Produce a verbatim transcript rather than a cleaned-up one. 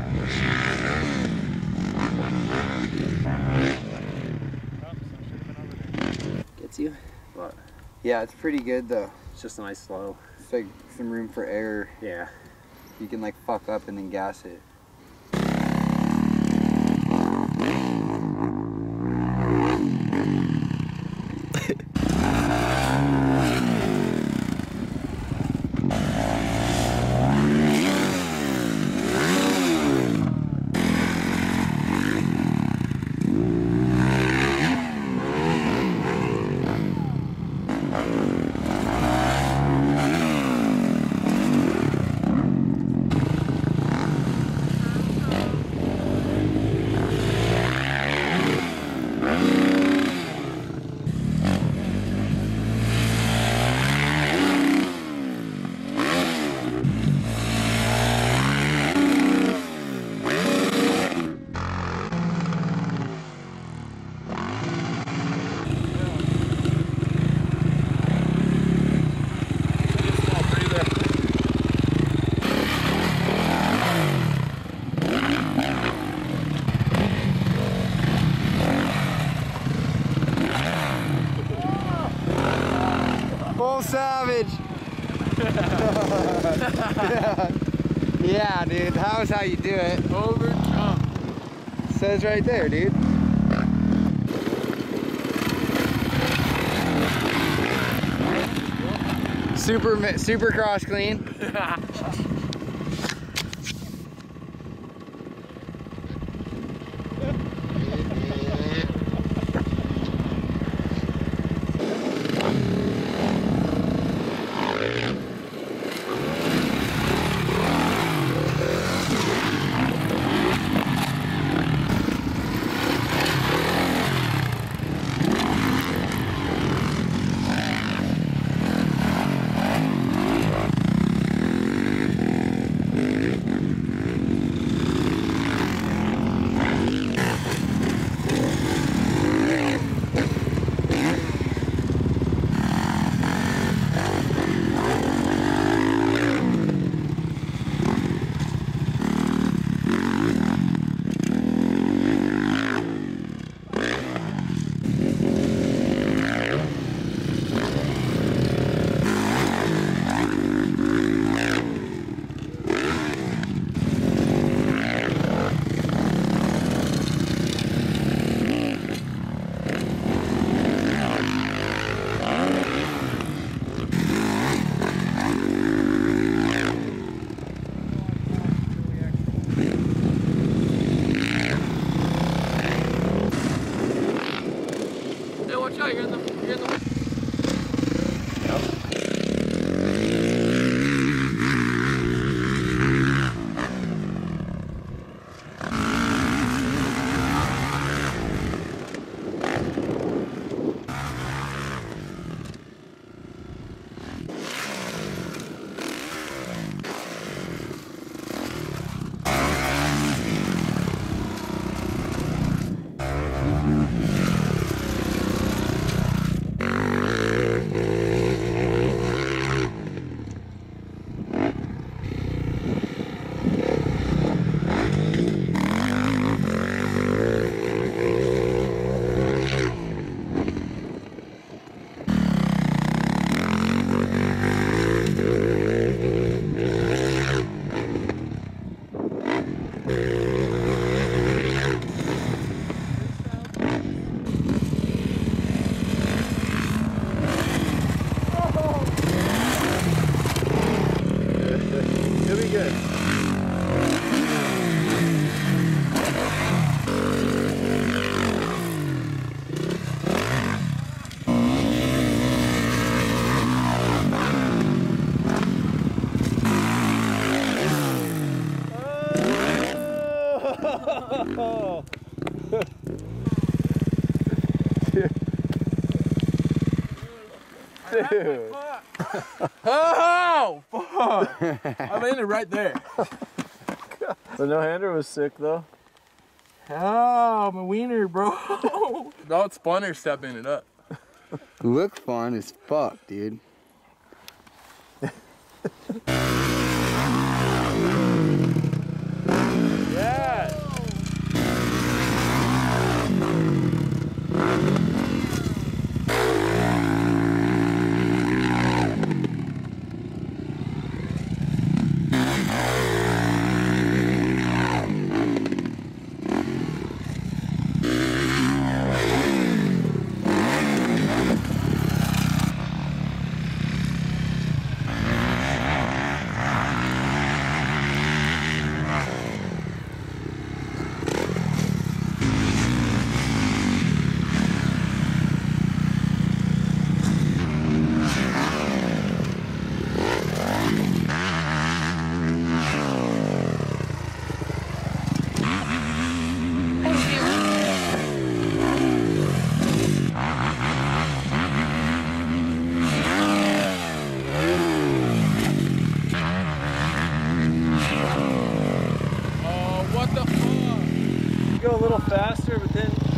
Gets you? But yeah, it's pretty good though. It's just a nice slow. It's like some room for error. Yeah. You can like fuck up and then gas it. Full savage. yeah. yeah, dude. That was how you do it. Over jump. Says right there, dude. Super, super cross clean. Oh. Dude. Oh, fuck. I landed right there. The no-hander was sick, though. Oh, my wiener, bro. No, it's funner stepping it up. Look fun as fuck, dude. Yeah. what the fuck? You go a little faster, but then